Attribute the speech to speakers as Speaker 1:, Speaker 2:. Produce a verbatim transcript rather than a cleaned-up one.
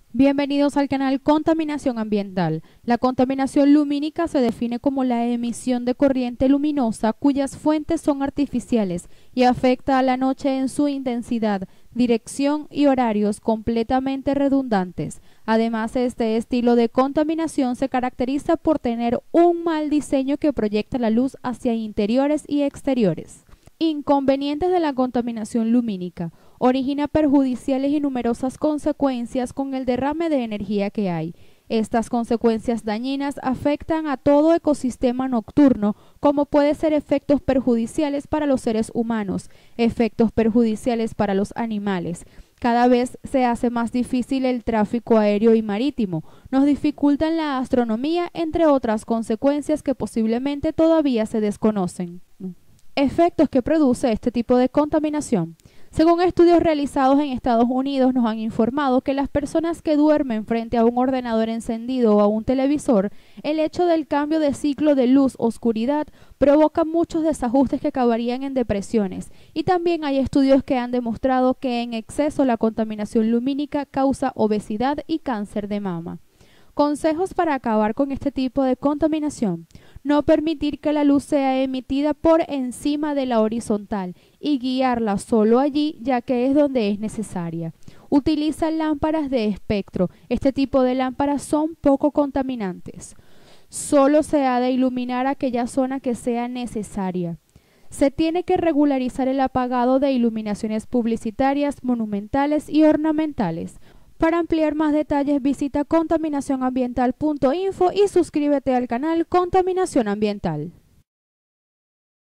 Speaker 1: Bienvenidos al canal Contaminación Ambiental. La contaminación lumínica se define como la emisión de corriente luminosa cuyas fuentes son artificiales y afecta a la noche en su intensidad, dirección y horarios completamente redundantes. Además, este estilo de contaminación se caracteriza por tener un mal diseño que proyecta la luz hacia interiores y exteriores. Inconvenientes de la contaminación lumínica. Origina perjudiciales y numerosas consecuencias con el derrame de energía que hay. Estas consecuencias dañinas afectan a todo ecosistema nocturno, como puede ser efectos perjudiciales para los seres humanos, efectos perjudiciales para los animales. Cada vez se hace más difícil el tráfico aéreo y marítimo, nos dificultan la astronomía, entre otras consecuencias que posiblemente todavía se desconocen. Efectos que produce este tipo de contaminación. Según estudios realizados en Estados Unidos, nos han informado que las personas que duermen frente a un ordenador encendido o a un televisor, el hecho del cambio de ciclo de luz-oscuridad provoca muchos desajustes que acabarían en depresiones. Y también hay estudios que han demostrado que en exceso la contaminación lumínica causa obesidad y cáncer de mama. Consejos para acabar con este tipo de contaminación. No permitir que la luz sea emitida por encima de la horizontal y guiarla solo allí, ya que es donde es necesaria. Utiliza lámparas de espectro. Este tipo de lámparas son poco contaminantes. Solo se ha de iluminar aquella zona que sea necesaria. Se tiene que regularizar el apagado de iluminaciones publicitarias, monumentales y ornamentales. Para ampliar más detalles visita contaminación ambiental punto info y suscríbete al canal Contaminación Ambiental.